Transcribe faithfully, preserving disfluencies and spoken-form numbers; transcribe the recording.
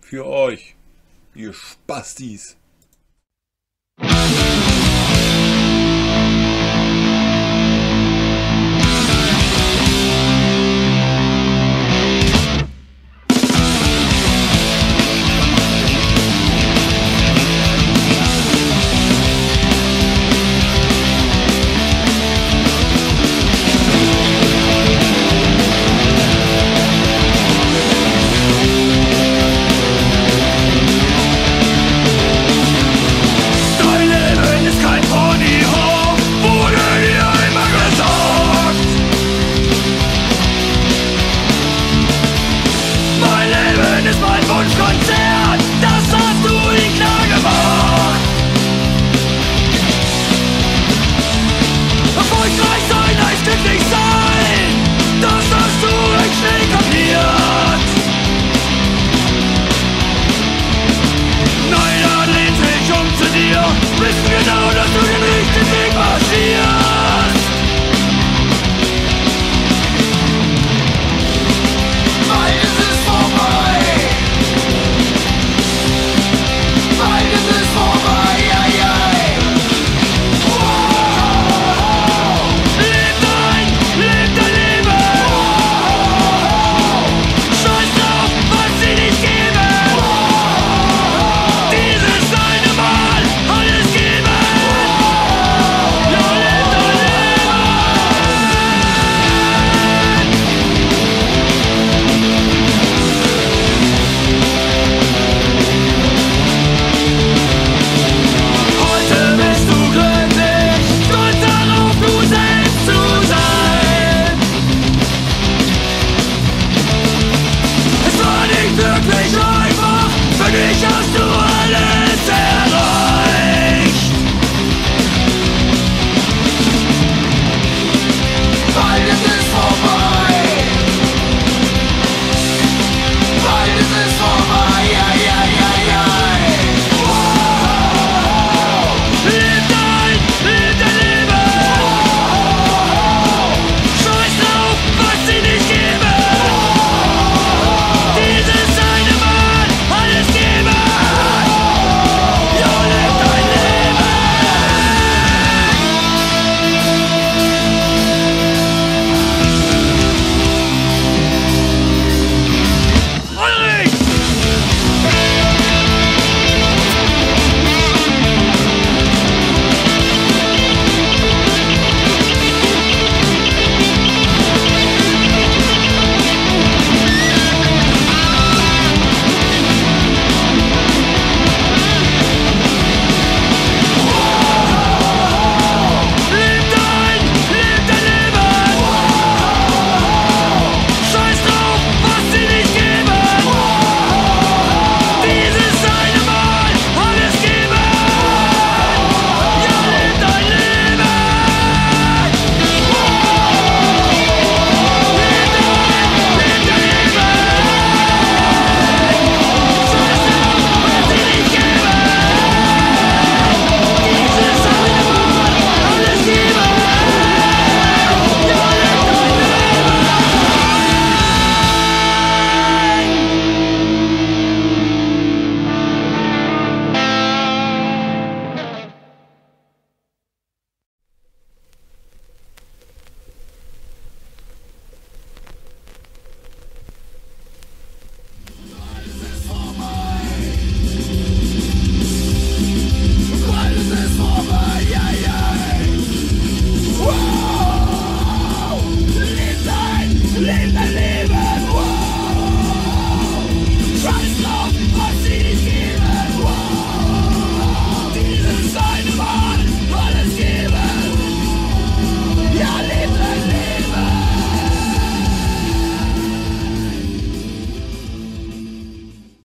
Für euch, ihr Spastis. Wissen genau, dass du den richtigen Weg marschierst. Beides ist vorbei. Beides ist vorbei, ei, ei. Wow. Leb dein, leb dein Leben. Wow. Scheiß drauf, was sie nicht geben. Wow. Dieses eine Mal alles geben. Ja, leb dein Leben. Heute bist du glücklich, stolz darauf, du selbst zu sein. Es war nicht wirklich einfach, für dich